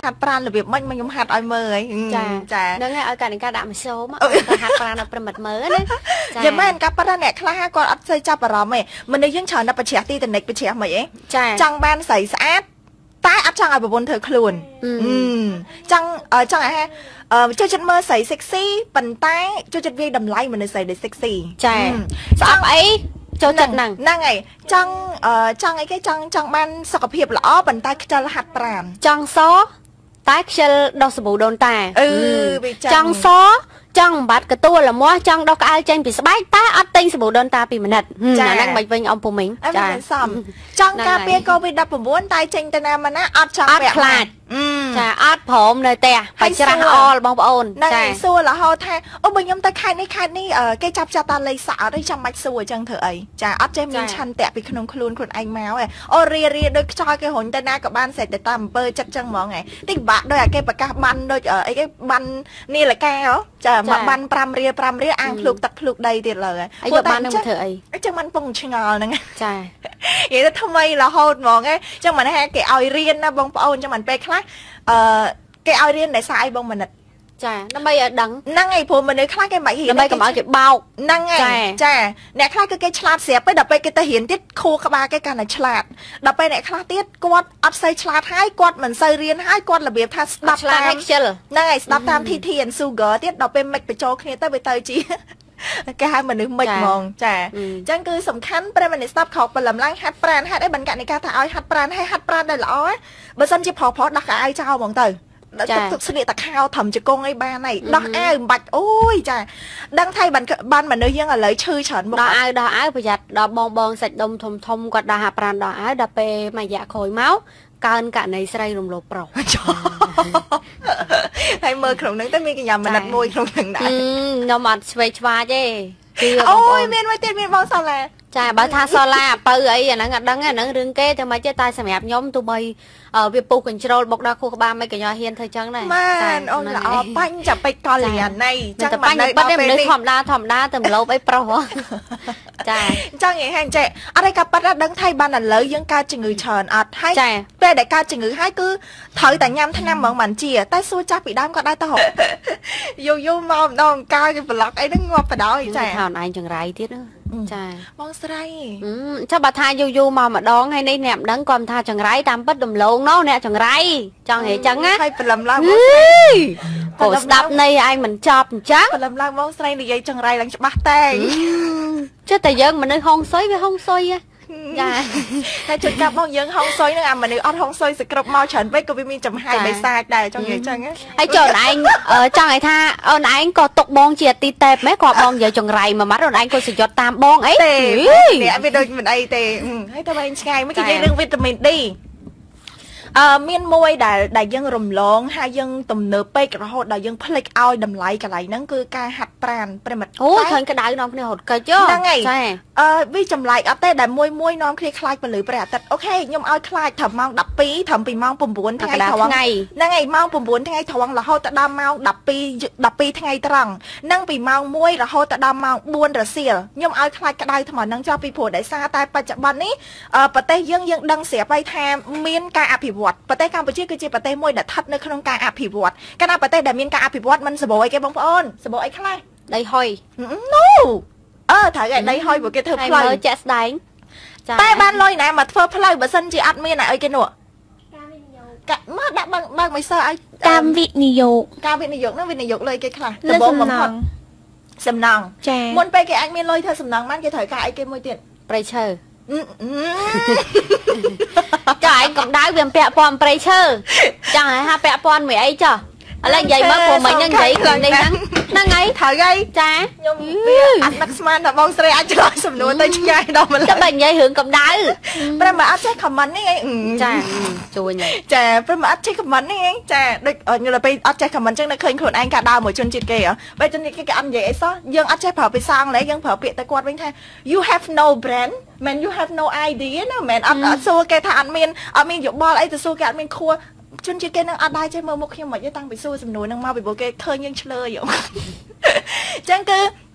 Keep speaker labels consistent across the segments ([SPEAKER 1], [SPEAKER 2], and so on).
[SPEAKER 1] ហាត់ប្រាណរបៀបមិនខ្ញុំហាត់ឲ្យមើលចា
[SPEAKER 2] ហ្នឹងហើយឲ្យការដាក់ម្សៅមកហាត់ប្រាណឲ្យប្រិមិត្តមើលណា
[SPEAKER 1] ចាមិនកាប់ប្រាណអ្នកខ្លះគាត់អត់ស្័យចាប់អារម្មណ៍ទេមនុស្សយើងច្រើនតែបច្ចេកទីតនិកបច្ចេកមិនអីចង់បានស្រីស្អាតតែអត់ចង់ឲ្យប្រពន្ធធ្វើខ្លួនចង់ឲ្យចូលចិត្តមើលស្រី sexy ប៉ុន្តែចូលចិត្តវាយតម្លៃមនុស្សស្រីដែល sexy
[SPEAKER 2] ចាស្អប់អីចូលចិត្ត
[SPEAKER 1] ហ្នឹងហើយចង់អីគេចង់បានសុខភាពល្អប៉ុន្តែខ្ជិលហាត់ប្រាណ
[SPEAKER 2] ចង់សតែខ្ជិលដោះសាប៊ូដូនតា
[SPEAKER 1] វា
[SPEAKER 2] ចង់សចង់បាត់កទួលល្មាស់ចង់ដោះក្អែលចេញពីស្បែកតែអត់ទិញសាប៊ូដូនតា2ម៉ានិតអាហ្នឹងមិនវិញអំពុំមិញ
[SPEAKER 1] ចាសំចង់ការពារ COVID-19 តែចេញទៅណាមកណាអត់ចង់
[SPEAKER 2] ពាក់ខ្លាចចាអត់ព្រមនៅផ្ទះបច្ច្រាស់អលបងប្អូន
[SPEAKER 1] ចាសួររហូតថាអូបើខ្ញុំទៅខេត្តនេះគេចាប់តាលេខសអត់ទេចាំបាច់សួរអញ្ចឹងធ្វើអីចាអត់ចេះមានឆន្ទៈពីក្នុងខ្លួនឯងមកឯអូរៀដូចខ្យល់គេរុញទៅណាក៏បានស្រេចទៅតាមអំពើចិត្តចឹងហ្មងឯងតិចបាក់ដោយអាគេប្រកាសបានដូចអីគេបាននីលកាចាមកបាន5រៀលអាងភ្លុកទឹកភ្លុកដីទៀតលើ
[SPEAKER 2] ហើយយកបាននឹងធ្វើអី
[SPEAKER 1] អញ្ចឹងមិនពងឆ្ងល់ហ្នឹង
[SPEAKER 2] ចា
[SPEAKER 1] និយាយទៅថ្មីរហូតហ្មងឯងអញ្ចឹងមិនថាគេឲ្យរៀនណាបងប្អូនអញ្ចឹងមិនពេលខ្លះគេឲ្យរៀនដោយសារអីបងមនិត
[SPEAKER 2] ចាដើម្បីឲ្យដឹង
[SPEAKER 1] ហ្នឹងហើយព្រោះមនុស្សខ្លះគេមិនហ៊ាន
[SPEAKER 2] ដើម្បីកុំឲ្យគេបោក
[SPEAKER 1] ហ្នឹងហើយចាអ្នកខ្លះគឺគេឆ្លាតស្រាប់ទៅដល់ពេលគេទៅរៀនទៀតខួរក្បាលគេកាន់តែឆ្លាតដល់ពេលអ្នកខ្លះទៀតគាត់អត់សូវឆ្លាតហើយគាត់មិនសូវរៀនហើយគាត់របៀបថាស្ដាប់
[SPEAKER 2] តាមខ្ជិល
[SPEAKER 1] ហ្នឹងហើយស្ដាប់តាម TT and Sugar ទៀតដល់ពេលមិចបញ្ចូលគ្នាទៅវាទៅជាគេហៅមនុស្សមិចហ្មងចាអញ្ចឹងគឺសំខាន់ប្រិមត្តស្ដាប់ខកព្រលឹមឡើងហាត់ប្រាណហាត់អីបនកនិកាថាឲ្យហាត់ប្រាណឲ្យហាត់ប្រាណដែលល្អបើសិនជាប្រុសដោះកៅអៅចោលហ្មងទៅទឹកស្លៀកតាខោត្រឹមជង្គង់អីបានហើយដោះអាវមិនបាច់អូយចាដឹងថៃបានមនុស្សយើងឥឡូវឈឺច្រើន
[SPEAKER 2] មកដោះអាវប្រយ័ត្នដល់បងសាច់ដុំធំគាត់ដោះហាត់ប្រាណដោះអាវដល់ពេលមួយរយៈក្រោយមកកើនករណីស្រីរំលោភប្រុស
[SPEAKER 1] ហើយមើលក្នុងហ្នឹងទៅមានកញ្ញាមនិតមួយក្នុងហ្នឹងដែរ
[SPEAKER 2] ខ្ញុំអត់ឆ្វេងឆ្វាចទេ
[SPEAKER 1] អូយមានមួយទៀតមានបងសាឡា
[SPEAKER 2] ចាបើថាសាឡាបើអីអាហ្នឹងអត់ដឹងអាហ្នឹងរឿងគេតែមិនចេះតែសម្រាប់ខ្ញុំទោះបីវាពុះកញ្ជ្រោលបុកដល់ខួរក្បាលមិនក៏ញ៉ាំហ៊ានធ្វើចឹងដែរ
[SPEAKER 1] បានអូនល្អបាញ់ចាប់ពេចកលយាណី
[SPEAKER 2] ចឹងមិននៅដល់ពេលនេះធម្មតាតែម្លោបអីប្រុសចា
[SPEAKER 1] ចឹងនិយាយហាញចេះអត់ឯកាប៉ាត់ដឹងថៃបានឥឡូវយើងកើតជំងឺច្រើនអត់ហើយពេលដែលកើតជំងឺហើយគឺត្រូវតែញ៉ាំថ្នាំហ្មងមិនជាតែសួរចាស់ពីដើមក៏ដែរទៅយូមកម្ដងកើគេប្លុកអីហ្នឹងងាប់បដ ாய்
[SPEAKER 2] ចាថាអនឯងចង្រៃទៀតចា
[SPEAKER 1] បងស្រី
[SPEAKER 2] ចាំបើថាយូមកម្ដងហើយនេះអ្នកមិនដឹងគាត់ថាចង្រៃតាមពិតដំឡូងនោះអ្នកចង្រៃចង់និយាយចឹងណា
[SPEAKER 1] ហើយព្រលឹមឡើងបងស្រី
[SPEAKER 2] ព្រោះស្ដាប់នៃឯងមិនចប់អញ្ចឹង
[SPEAKER 1] ព្រលឹមឡើងបងស្រីនិយាយចង្រៃឡើងច្បាស់តែ
[SPEAKER 2] ចិត្តតែយើងមនុស្សហុងសុយវាហុងសុយចា
[SPEAKER 1] តែជួយកាប់មកយើងហុងសុយនឹងអាមនុស្សអត់ហុងសុយសក្របមកច្រើនពេកក៏វាមានចំហាយបិសាចដែរចង់និយាយចឹង
[SPEAKER 2] ហើយចុះអូនឯងចង់ឲ្យថាអូនឯងក៏ទុកបងជាទីតេបម៉េចក៏បងនិយាយចង្រៃមួយម៉ាត់អូនឯងក៏សយុទ្ធតាមបងអី
[SPEAKER 1] ទេអ្នកវាដូចមិនអីទេហើយតែវិញឆ្ងាយមកនិយាយរឿងវីតាមីន D មានមួយដែលយើងរំលងហើយយើងទំនើបពេករហូតដល់យើងភ្លេចឲ្យតម្លៃកន្លែងហ្នឹងគឺការហាត់ប្រាណប្រិមិត្ត
[SPEAKER 2] អូឃើញក្តៅនាំគ្នារត់កិច្ច
[SPEAKER 1] ហ្នឹងហើយវាចម្លែកអត់ទេដែលមួយនាំគ្នាខ្លាចពលឺព្រះអាទិត្យអូខេខ្ញុំឲ្យខ្លាចត្រឹមម៉ោង12ត្រឹមពីម៉ោង9ថ្ងៃត្រង់ហ្នឹងហើយម៉ោង9ថ្ងៃត្រង់រហូតដល់ម៉ោង12ថ្ងៃត្រង់ហ្នឹងពីម៉ោង1រហូតដល់ម៉ោង4រសៀលខ្ញុំឲ្យខ្លាចក្តៅថ្មហ្នឹងចោះពីព្រោះដោយសារតែបច្ចុប្បន្ននេះប្រទេសយើងដឹងស្រាប់ហើយថាមានការអភិវឌ្ឍប្រទេសកម្ពុជាគឺជាប្រទេសមួយដែលស្ថិតនៅក្នុងការអភិវឌ្ឍកាលណាប្រទេសដែលមានការអភិវឌ្ឍមិនសបោអីគេបងប្អូនសបោអីខ្លះ
[SPEAKER 2] ដីហុយ
[SPEAKER 1] no ត្រូវឲ្យដីហុយព្រោះគេធ្វើផ្លូវ
[SPEAKER 2] ជាក់ស្ដែង
[SPEAKER 1] តែបានលុយណាមកធ្វើផ្លូវបើសិនជាអត់មានអីគេនោះការវិនិយោគមកដាក់បើកមិនសើឲ្យ
[SPEAKER 2] ការវិនិយោគ
[SPEAKER 1] ហ្នឹងវិនិយោគលុយគេខ្លះដំបូងបំផុតសំណងមុនពេលគេអាចមានលុយធ្វើសំណងបានគេត្រូវការអីគេមួយទៀត
[SPEAKER 2] ប្រៃឈើចាឯងកំដៅវាពាក់ព័ន្ធប្រៃឈើចាំឲ្យហាពាក់ព័ន្ធមួយអីចុះឥឡូវនិយាយមកព្រោះមិញហ្នឹងនិយាយខ្លួននេះហ្នឹងហើយ
[SPEAKER 1] ត្រូវហើយ
[SPEAKER 2] ចា
[SPEAKER 1] ខ្ញុំវាអត់នឹកស្មានថាបងស្រីអាចឆ្លើយសំណួរទៅឆ្ងាយដល់ម្ល៉េះ
[SPEAKER 2] ចាំបើនិយាយរឿងកំដៅ
[SPEAKER 1] ព្រមអត់ចេះ comment នេះ
[SPEAKER 2] ចាជួយ
[SPEAKER 1] ចាព្រមអត់ចេះ comment នេះចាដូចខ្ញុំទៅអត់ចេះ comment ចឹងនៅឃើញខ្លួនឯងកាដើរមួយជនជាតិគេបើជនជាតិគេអត់និយាយអីសោះយើងអត់ចេះប្រើភាសាអង់គ្លេសយើងប្រើពាក្យទៅគាត់វិញថា you have no brand man you have no idea ណាមែនអត់សួរគេថាអត់មានយោបល់អីទៅសួរគេអត់មានខួរជនជាតិគេនឹងអត់ដែរចេះមើលមុខខ្ញុំមិនទេតាំងពីសួរសំណួរនឹងមកពីព្រោះគេឃើញយើងឆ្លើយអញ្ចឹងគឺ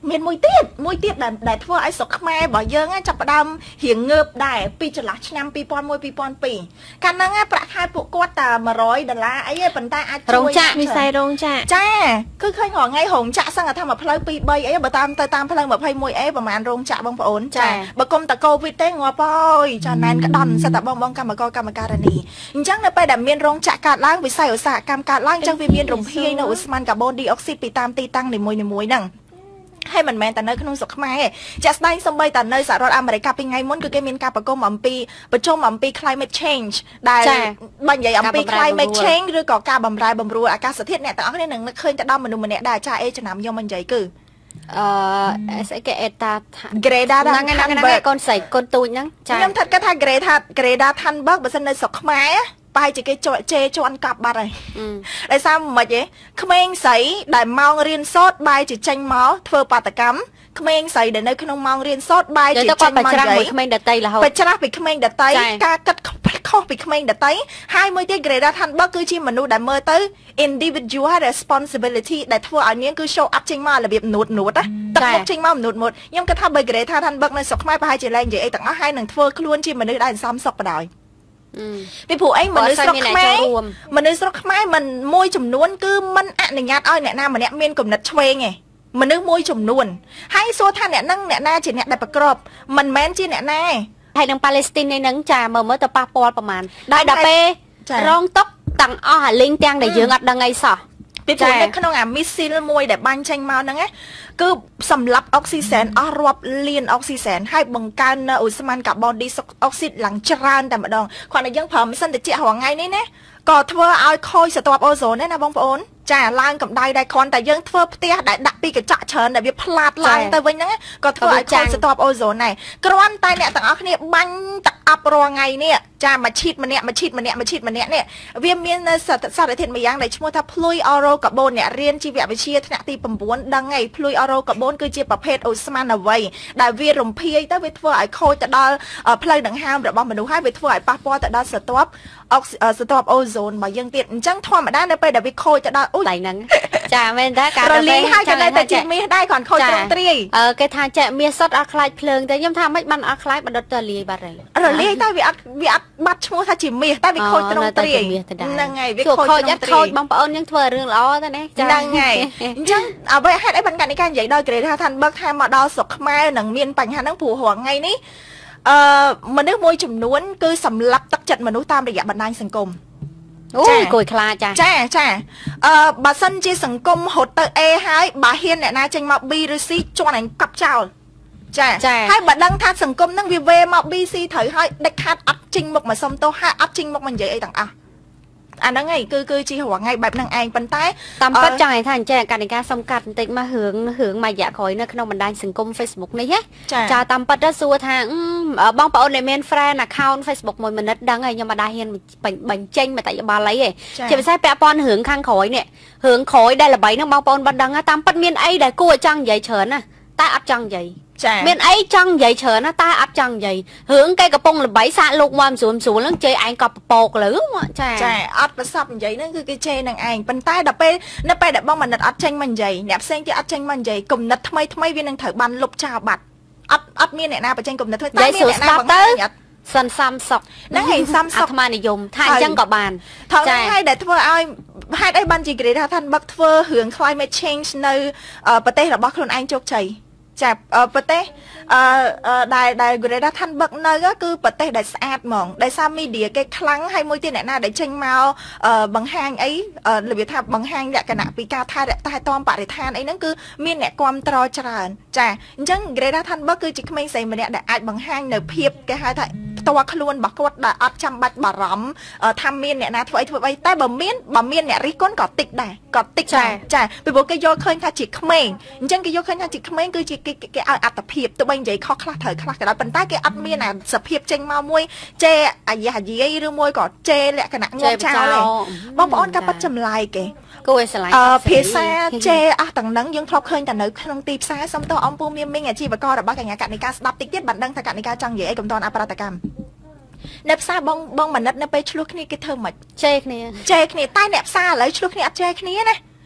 [SPEAKER 1] មានមួយទៀតដែលធ្វើឲ្យស្រុកខ្មែររបស់យើងចាប់ផ្ដើមរៀងងើបដែរពីចន្លោះឆ្នាំ2001 2002កាលហ្នឹងប្រាក់ខែពួកគាត់តែ$100អីប៉ុន្តែអាចជួយ
[SPEAKER 2] រោងចក្រវិស័យរោងចក្រ
[SPEAKER 1] ចាគឺឃើញរាល់ថ្ងៃរោងចក្រសឹងថាមួយផ្លូវ2 3អីបើតាមទៅតាមផ្លូវ 21A ប្រហែលរោងចក្របងប្អូនចាបើគុំតែកូវីដទេងាប់ហើយចាណែនក្តន់សិតតែបងកម្មករកម្មការិនីអញ្ចឹងនៅពេលដែលមានរោងចក្រកើតឡើងវិស័យឧស្សាហកម្មកើតឡើងអញ្ចឹងវាមានរំភាយនៅឧស្ម័នកាបូនឌីអុកស៊ីតពីតាមទីតាំងនីមួយៗហ្នឹងហើយមិនមែនតែនៅក្នុងស្រុកខ្មែរទេជាក់ស្ដែងសូម្បីតែនៅសហរដ្ឋអាមេរិកពីថ្ងៃមុនគឺគេមានការប្រជុំអំពី climate change ដែលបើនិយាយអំពី climate change ឬក៏ការបម្រែបម្រួលអាកាសធាតុអ្នកទាំងអស់គ្នានឹងនឹកឃើញទៅដល់មនុស្សម្នាក់ដែរចាចំណាំខ្ញុំមិននិយាយគឺ
[SPEAKER 2] ស្អីគេអេតា
[SPEAKER 1] Greta
[SPEAKER 2] ហ្នឹងកូនស្រីកូនទូចហ្នឹង
[SPEAKER 1] ចាខ្ញុំថាគាត់ថា Greta Thunberg បើសិននៅស្រុកខ្មែរបែរជាគេជេរជន់កាប់បាត់ហើយដោយសារមិនហ៎ក្មេងស្រីដែលម៉ោងរៀនសូត្របែរជាចេញមកធ្វើបាតកម្មក្មេងស្រីដែលនៅក្នុងម៉ោងរៀនសូត្របែរជាចេញមកនិយាយ
[SPEAKER 2] ក្មេងដតីរហូត
[SPEAKER 1] បច្រាស់ពីក្មេងដតីការគិតខុសពីក្មេងដតីហើយមួយទៀត Greta Thunberg គឺជាមនុស្សដែលមើលទៅ individual responsibility ដែលធ្វើឲ្យនាងគឺ show up ចេញមករបៀបនួតណាទឹកមុខចេញមកនួតខ្ញុំគិតថាបើ Greta Thunberg នៅស្រុកខ្មែរប្រហែលជាលែងនិយាយអីទាំងអស់ហើយនឹងធ្វើខ្លួនជាមនុស្សដែលសំសុខបដ ாய் ពីព្រោះអីមនុស្សស្រុកខ្មែរមិនមួយចំនួនគឺមិនអនុញ្ញាតឲ្យអ្នកណាម្នាក់មានគំនិតឆ្វេងទេមនុស្សមួយចំនួនហើយសួរថាអ្នកនឹងអ្នកណាជាអ្នកដែលប្រក្របមិនមែនជាអ្នកណា
[SPEAKER 2] ហើយនឹងប៉ាឡេស្ទីននេះនឹងចាមើលទៅប៉ះពាល់ប្រហែលដល់ពេលរងតុកទាំងអស់អាលីងទាំងដែលយើងអត់ដឹងអីសោះ
[SPEAKER 1] ពីព្រោះនៅក្នុងអាមីស៊ីលមួយដែលបាញ់ចេញមកហ្នឹងគឺសម្រាប់អុកស៊ីសែនអស់រាប់លានអុកស៊ីសែនហើយបង្កើននៅឧស្ម័នកាបូនឌីអុកស៊ីតឡើងច្រើនតែម្ដងគាត់តែយើងប្រើម៉ាស៊ីនត្រជាក់រាល់ថ្ងៃនេះណាក៏ធ្វើឲ្យខូចស្រទាប់អូសូនដែរណាបងប្អូនចាឡើងកម្ដៅដែរគ្រាន់តែយើងធ្វើផ្ទះដែលដាក់ពីកញ្ចក់ច្រើនដែលវាផ្លាតឡើងទៅវិញហ្នឹងក៏ធ្វើឲ្យខូចស្រទាប់អូសូនដែរគ្រាន់តែអ្នកទាំងអស់គ្នាបាញ់ទឹកអាប់រាល់ថ្ងៃនេះចាមកឈីតម្នាក់នេះវាមានសារធាតុមួយយ៉ាងដែលឈ្មោះថាភ្លុយអូរ៉ូកាបូនអ្នករៀនជីវវិទ្យាថ្នាក់ទី9ដឹងហើយភ្លុយអូរ៉ូកាបូនគឺជាប្រភេទអូស្ម័នអ្វីដែលវារំភាយទៅវាធ្វើឲ្យខូចទៅដល់ផ្លូវដង្ហើមរបស់មនុស្សហើយវាធ្វើឲ្យប៉ះពាល់ទៅដល់ស្រទាប់អូសូនរបស់យើងទៀតអញ្ចឹងធម្មតានៅពេលដែលវាខូចទៅដល់
[SPEAKER 2] អូយហ្នឹងចាមែនតែ
[SPEAKER 1] ការរលាយហើយចំណែកតែជាមាសដែរគ្រាន់ខូចត្រង់ទ្រាយ
[SPEAKER 2] គេថាចាក់មាសសុទ្ធអត់ខ្លាចភ្លើងតែខ្ញុំថាមិនបានអត់ខ្លាចបដិតទៅលាយបាត់ហើយ
[SPEAKER 1] រលាយតែវាអត់បាត់ឈ្មោះថាជាមាសតែវាខូចត្រង់ទ្រាយហ្នឹងហើយវាខូចត្រង់ទ្រាយ
[SPEAKER 2] បងប្អូនយើងធ្វើរឿងល្អទៅណា
[SPEAKER 1] ហ្នឹងហើយអញ្ចឹងអ្វីហេតុអីបានកានិកានិយាយដល់ Greta Thunberg ថាមកដល់ស្រុកខ្មែរនឹងមានបញ្ហាហ្នឹងព្រោះរាល់ថ្ងៃនេះមនុស្សមួយចំនួនគឺសម្លាប់ទឹកចិត្តមនុស្សតាមរយៈបណ្ដាញសង្គម
[SPEAKER 2] អូយគួយខ្លាច
[SPEAKER 1] ចាបើសិនជាសង្គមហត់ទៅ A ហើយបើហ៊ានអ្នកណាចេញមក B ឬ C ជន់អញកាប់ចោលចាហើយបើដឹងថាសង្គមហ្នឹងវាវេមក B C ត្រូវហើយដាច់ខាតអត់ចេញមុខមកសុំទោសហើយអត់ចេញមុខមកនិយាយអីទាំងអស់អាហ្នឹងឯងគឺជារងថ្ងៃបែបហ្នឹងឯងប៉ុន្តែ
[SPEAKER 2] តាមពិតចង់ឲ្យថាអញ្ចឹងកាលនៃការសំកាត់បន្តិចមករឿងមួយរយៈក្រោយនៅក្នុងបណ្ដាញសង្គម Facebook នេះចាតាមពិតទៅសួរថាបងប្អូនដែលមាន friend account Facebook មួយមិនិតដឹងហើយខ្ញុំមិនដាហ៊ានបញ្ចេញមតិយោបល់អីទេជាពិសេសពាក់ព័ន្ធរឿងខាងក្រោយនេះរឿងក្រោយដែលល្បីហ្នឹងបងប្អូនបានដឹងតាមពិតមានអីដែលគួរឲ្យចង់និយាយច្រើនណាតែអត់ចង់និយាយមានអីចង់និយាយច្រើនណាតែអត់ចង់និយាយរឿងគេកំពុងល្បីសាកលោកមកស្រួលហ្នឹងជេរឯងក៏ពពកលើ
[SPEAKER 1] ចាអត់ប្រសពនិយាយហ្នឹងគឺគេជេរនឹងឯងប៉ុន្តែដល់ពេលនៅពេលដែលបងមនិតអត់ចេញមកនិយាយអ្នកផ្សេងទៀតអត់ចេញមកនិយាយគំនិតថ្មីវានឹងត្រូវបានលុបចោលបាត់អត់មានអ្នកណាបញ្ចេញគំនិតថ្មី
[SPEAKER 2] តែមានអ្នកណាបង្ហាញសន្សំសុក
[SPEAKER 1] ហ្នឹងឯងសំសុក
[SPEAKER 2] អាត្មានិយមថាអញ្ចឹងក៏បាន
[SPEAKER 1] ចាហើយដែលធ្វើឲ្យហេតុអីបានជា Greta Thunberg ធ្វើរឿង climate change នៅប្រទេសរបស់ខ្លួនឯងជោគជ័យចាប្រទេសដែល Greta Thunberg នៅគឺប្រទេសដែលស្អាតហ្មងដោយសារ media គេខ្លាំងហើយមួយទៀតអ្នកណាដែលចេញមកបង្ហាញអីរបៀបថាបង្ហាញលក្ខណៈពីការថែទាំបរិស្ថានអីហ្នឹងគឺមានអ្នកគាំទ្រច្រើនចាអញ្ចឹង Greta Thunberg គឺជាក្មេងស្រីម្នាក់ដែលអាចបង្ហាញនៅភាពគេហៅថាផ្ទាល់ខ្លួនរបស់គាត់ដែលអត់ចាំបាច់បារម្ភថាមានអ្នកណាធ្វើអីតែបើមានអ្នករិះគន់ក៏តិចដែរចាពីព្រោះគេយល់ឃើញថាជាក្មេងអញ្ចឹងគេយល់ឃើញថាជាក្មេងគឺជាគេឲ្យអត្តភាពទោះបីនិយាយខុសខ្លះត្រូវខ្លះក៏ដោយប៉ុន្តែគេអត់មានអាសភាពចេញមកមួយជេរអាយាយឬមួយក៏ជេរលក្ខណៈងប់ចោលទេបងប្អូនក៏ប៉ັດចម្លែកគេ
[SPEAKER 2] គួរឲ្យស្រឡាញ់
[SPEAKER 1] ភាសាជេរអស់ទាំងហ្នឹងយើងធ្លាប់ឃើញតែនៅក្នុងទីផ្សារសុំទោសអំពូមីមីងអាជីវកររបស់កញ្ញាកនិកាស្ដាប់តិចទៀតបានដឹងថាកនិកាចង់និយាយអីកុំតអប្រតិកម្មអ្នកផ្សារបងមនិតនៅពេលឆ្លោះគ្នាគេធ្វើមិន
[SPEAKER 2] ជេរគ្នា
[SPEAKER 1] តែអ្នកផ្សារឥឡូវឆ្លោះគ្នាអត់ជេរគ្នាណា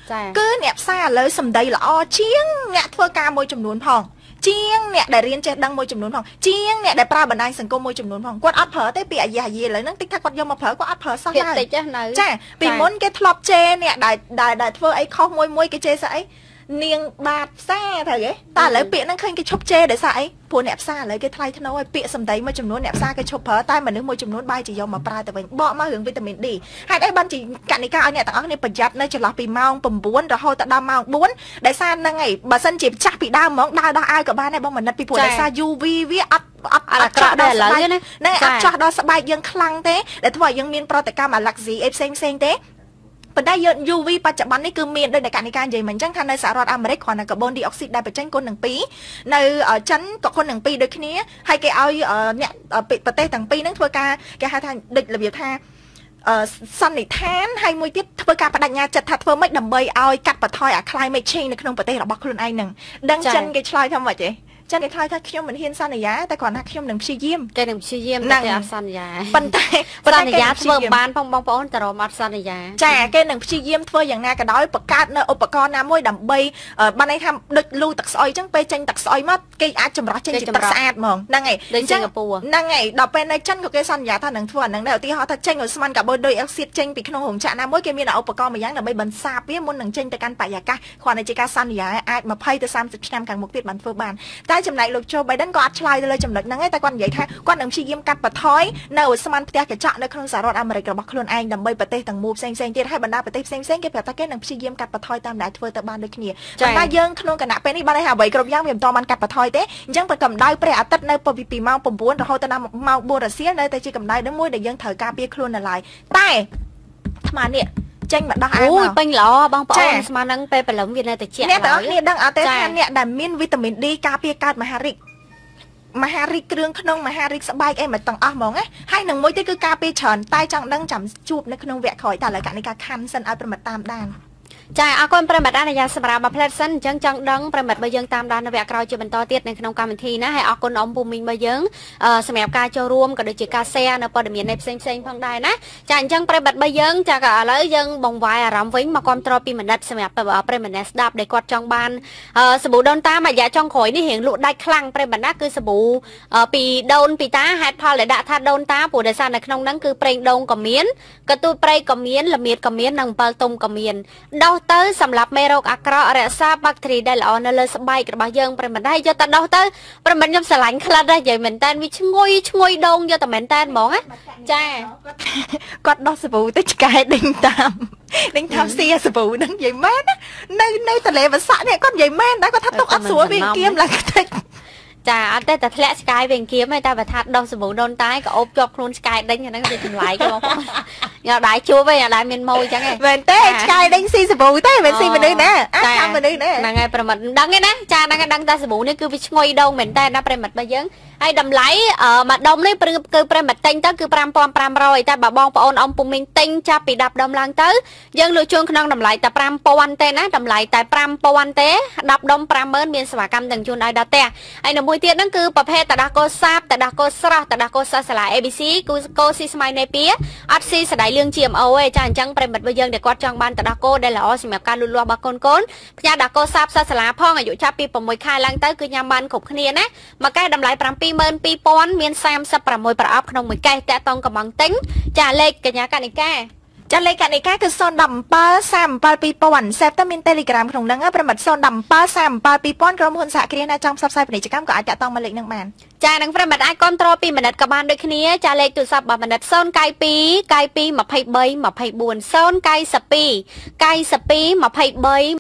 [SPEAKER 1] cứ nẹp xa lấy sầm đầy là o chiếng nẹp thưa ca môi chùm nón phòng chiêng nè để riêng chết đăng môi chùm nón phòng chiêng nè để pra bản anh sừng cô môi chùm nón phòng quát ấp hở tới bịa gì lấy nó tích thắc quát vô mà hở quát ấp hở sao lại chả vì muốn cái flop chê nè đại thưa ấy không môi cái chê sấy niềng bạt xa thầy ấy ta lấy bịa nó khinh cái chốc chê để sấy phù nẹp xa lấy cái thay thân nói bịa sầm đấy môi chùm nón nẹp xa cái chốc hở tay mà nếu môi chùm nón bay chỉ do mà pra tại mình bỏ mà hưởng vitamin D hai cái ban chỉ cạn này cao nè tao này bật giặt nơi chỉ là bị mau bầm buồn rồi thôi tao đau mau buồn đại sa năng ngày bà sân chỉ chắc bị đau món đau ai cả ba này bông mình nát bị phù đại sa UV viết ấp cho đó sbai này ấp cho đó sbaiยังคลั่งthế để thôiยังmiên pro tại cam mà lạc gì em xem thếปัจจัยยูวีปัจจุบันนี่คือมีโดยในการใหญ่เหมือนจังทันในสหรัฐอเมริกาในคาร์บอนไดออกไซด์ได้ไปจังคน1 ปีในชั้นกับคน1 ปีโดยที่นี้ให้แกเอาเนี่ยปิดประเทศต่างปีนั้นทั่วการแกหาทางดึกระเบียบท่าสันนิษฐานให้มวยที่ทั่วการปฏิญญาจัดทัดเพิ่มไม่ดำเบยเอากัดปะทอยคลายไม่เชงในขนมประเทศเราบอกคนไอ้หนึ่งดังจันแกชลายทำว่าเจ๊จันแกชลายถ้าเขี้ยวเหมือนเฮียนสันนิยาแต่ก่อนถ้าเขี้ยวหนึ่งชี้ยิ้ม
[SPEAKER 2] แกหนึ่งชี้ยิ้มนั่งสันนิยา
[SPEAKER 1] ปันไต
[SPEAKER 2] สันนิยาเมื่อบ้านปองปอนแต่เรามาสันนิยา
[SPEAKER 1] แจแกหนึ่งชี้ยิ้มทั่วอย่างน่ากระด้อยประกาศในอุปกรณ์น้ำมวยดำเบยบ้านไหนทำดึกลูตักซอยจังไปจังตักซอยมัดแกอาจจะรักจังจิตตักสะอาดมองนั่งไง
[SPEAKER 2] จัง
[SPEAKER 1] นั่งไงดอกเป็นในจันของแกสันนิยาท่านหนึ่งทั่วหนึ่งเดียวที่เขาถ้าจังกับสมันกับโบโดยออกซิเจนปีขนมหงฉะน้ำมวยแกมีอุปกรณ์มายังดำเบยบันซาเปี้ยมุนหนึ่งจังแต่การปะยากะความในจิกาสันนิยาอาจมาไพ่แต่30 năm càng một tiết bản phơ bản tạiจำนายลูกโจไบเดนก็อัดลายเลยจำนวนนั่งให้แต่ก่อนใหญ่ค่ะก่อนหนึ่งชี้ยิ้มกัดปะท้อยในอุสมันเตียกระเจาะในขนมสหรัฐอเมริกาบอกคนไอ้ดำใบประเทศต่างมูฟเซ็งที่ให้บรรดาประเทศเซ็งเก็บแต่แค่หนึ่งชี้ยิ้มกัดปะท้อยตามได้ทั่วตะบ้านโดยขี้บรรดาเยิงขนมกันหนักเป็นนี่บ้านไหนหาใบกรอบย่างเบี่ยมตอมันกัดปะท้อยเต้ยังประกำได้เปรี้ยตัดในปบิปีเมาปุ่มบ้วนเราเขาตะนำเมาบัวเสียในแต่จีกำได้ด้วยมวยเด็กยังเถอกาเปียคลุนอะไรแต่มาเนี่ยจังแบบดัง
[SPEAKER 2] อ้ยเป็นหรอบางปอนสมานังไปเป็นหลงวินในแต่เจี๊ย
[SPEAKER 1] เนี่ยแต่เนี่ยดังเอาแต่แทนเนี่ยแต่มินวิตามินดีกาเปียกาดมหาริกเครื่องขนมมหาริกสบายเอ็มต่างอ่ะมองไงให้หนึ่งมวยที่คือกาเปียเฉินใต้จังดังจำจูบในขนมแหวกคอยแต่ละการในการคันสันเอาประมาตามด้าน
[SPEAKER 2] ใช่อาคนประมาทด้านยาสมรามาเพลสันจังดังประมาทใบยังตามด้านในแวกเราจะเป็นต่อเตียในขนมการบันทีนะให้อาคนอมปูมิงใบยังสมัยการจะรวมกับโดยจิกาเซียในปอดเมียนในเซ็งพังได้นะจังประมาทใบยังจากอะไรยังบ่งไว้รำวิ่งมาความตรอปีเหมือนดัดสมัยประมาทเนสดับได้กอดจังบานสบู่โดนตามาอย่าจังข่อยนี่เห็นลุได้คลั่งประมาทนั่นคือสบู่ปีโดนปีตาแฮดพอเลยด่าท่าโดนตาปูเดซันในขนมนั้นคือเปร่งโดนกับเมียนกระตุ้นเปร่งกับเมียนละเมียดกับเมียนนังเปลตุ่มกับเมียนดาวเตอร์สำหรับเมโรกอักระเรซาบักทีได้หล่อในเลยสบายกับบางยังประมาณได้ยอดตัดดาวเตอร์ประมาณยำสลายคลาดได้ใหญ่เหมือนแตนวิชงวยดงยอดแต่เหมือนแตนมองอ่ะจ้
[SPEAKER 1] ากอดดอกสบู่ติดกายดิ่งตามเสียสบู่นั่งใหญ่แม่นะในทะเลภาษาเนี่ยก้อนใหญ่แม่นะก็ทัดตกอัดสัววิ่งเกียมหลังกระ
[SPEAKER 2] จ้าอันแต่ทะเลสกายเป็นเกียร์ไม่แต่ประทัดดอกสบู่โดนตายก็อบจบครูนสกายดิ้งอย่างนั้นก็จะถึงไหลกันบ้างอย่าได้ชัวร์ไปอย่าได้เมียนมวยจังไง
[SPEAKER 1] เป็นเต้สกายดิ้งซีสบู่เต้เป็นซีมันนี่นะทำมันนี่นะ
[SPEAKER 2] นั่งไงประมาณดังไงนะจ้านั่งไงดังตาสบู่นี่คือวิชงวยดงเหมือนแต่น่าประมาณไปยังไอ้ดำไหลมาดมนี่คือประมาณเต็งเต้คือปรามปอมปรามรอยแต่บ่บองปอนอมปุ่มมิงเต็งจะปีดับดำลังเต้ยังเหลือช่วงขนมดำไหลแต่ปรามปวันเต้นะดำไหลแต่ปรามปวันเต้ดับดมปรามเมินเมียนสวัสดิ์กรรมดังจุนไอ้ดาเต้ไอ้หนุ่มมวยเตี้ยนั่นคือประเภทแต่ดาโกซาบแต่ดาโกสระแต่ดาโกซาสลายเอบีซีกูโกซีสมัยในปีอัดซีสลายเรื่องเจียมเอาไว้จังประมาณไปยังเด็กวัดจังบ้านแต่ดาโกได้หล่อสมัยการลุลวบากนพญาดาโกซาบซาสลาพ่ออายุชาปีปมวยคายลังเต้คือยามบ้านขบเนียนะมาใกล้ดำไหลปรามปีเมินปีปอนเมียนแซมสับประมวยประอับขนมเหมือนไก่แต่ต้องกับมังติ้งจ่าเล็กกันยากันอีกแก่
[SPEAKER 1] จันเลยกันอีกแค่คือโซนดำป้าแซมปาปีปวันเซฟตามินเตลิกรามของดังประมาณโซนดำป้าแซมปาปีป้อนกรมหุ่นสะเกียนาจังซับไซเป็นกิจกรรมก็อาจจะต้องมาเล็กหนึ่งมัน
[SPEAKER 2] จ่านังประมาณไอคอนโทรปีเหมือนกับบ้านโดยนี้จ่าเล็กตุสับแบบเหมือนโซนไก่ปีมาไพ่ใบมาไพ่บุญโซนไก่สปีมาไพ่ใบ